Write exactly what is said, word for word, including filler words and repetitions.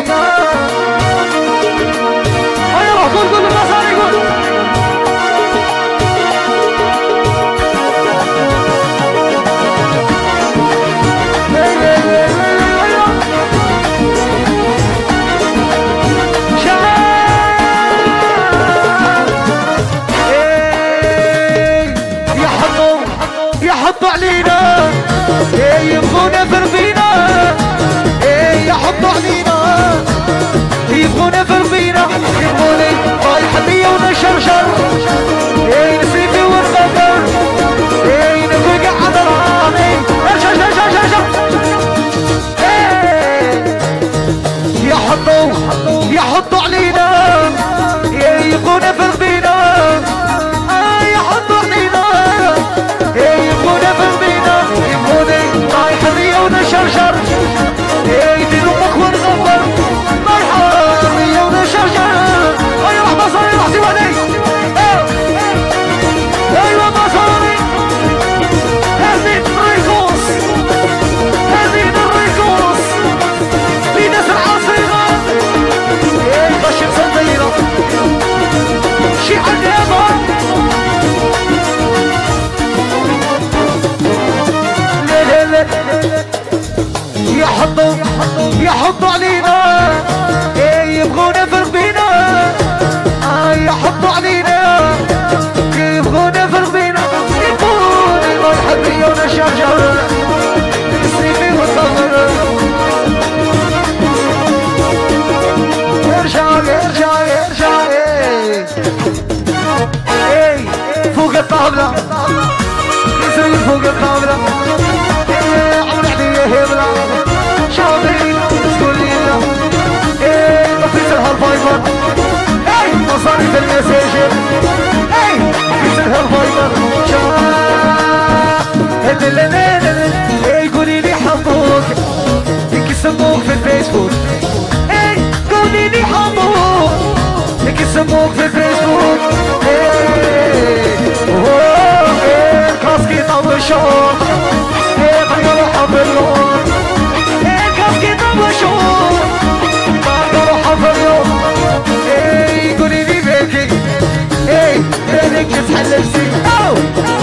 ايوه قول قول النصاري قول. يحطوا علينا يبغونا فربينا، يحطوا علينا يبغونا فربينا، يبغوني رايح بيا ونشرشر نسيبي ونقدر نبقى على رامي ارشر ارشر ارشر. يحطوا يحطوا علينا يبغونا فربينا، يحطوا علينا يبغونا فربينا، يبغوني رايح بيا ونشرشر يديروا مخ ونغفر، رايحة بيا ونشرشر. ايوه مصاري رحتي وحدي، ايوه مصاري هذه الريكوس، هذه الريكوس في ناس العاصمة غشم صديرة شي عاليابة. يحطوا يحطوا علينا يبغونا فرق بينا، يحطوا علينا يبغونا فرق بينا، يبغوني رايح بيا ونشرشر نسيبي ونطهر. ارجع ارجع ارجع اي فوق الطاولة نزل فوق الطاولة عمر عليا هبلة شاطري تقول لي لا نفيس الهالفايبر اي مصاري في المساجر اي نفيس الهالفايبر اي قولي لي حبوك لك يسموك في الفيسبوك، اي قولي لي حبوك لك يسموك في الفيسبوك. اي الكاسكي طول الشوق بقدر احب اللون، كاسكي طب وشوق بقدر احب اللون. قولي لي بيكي بينك تتحلل سي